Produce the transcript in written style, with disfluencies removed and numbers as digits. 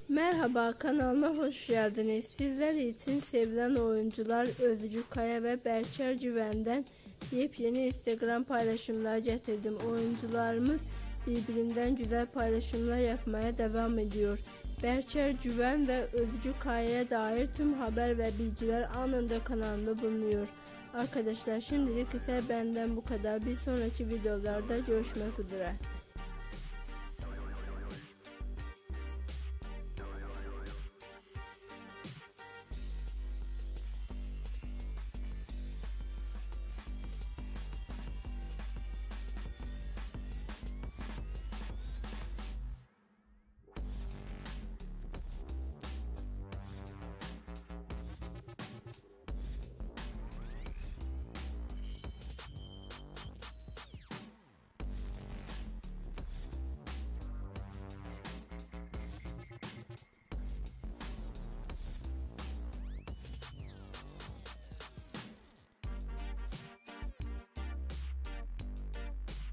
Merhaba, kanalıma hoş geldiniz. Sizler için sevilen oyuncular Özgü Kaya ve Berçer Güven'den yepyeni Instagram paylaşımlar getirdim. Oyuncularımız birbirinden güzel paylaşımlar yapmaya devam ediyor. Berçer Güven ve Özgü Kaya'ya dair tüm haber ve bilgiler anında kanalımda bulunuyor. Arkadaşlar şimdilik ise benden bu kadar. Bir sonraki videolarda görüşmek üzere.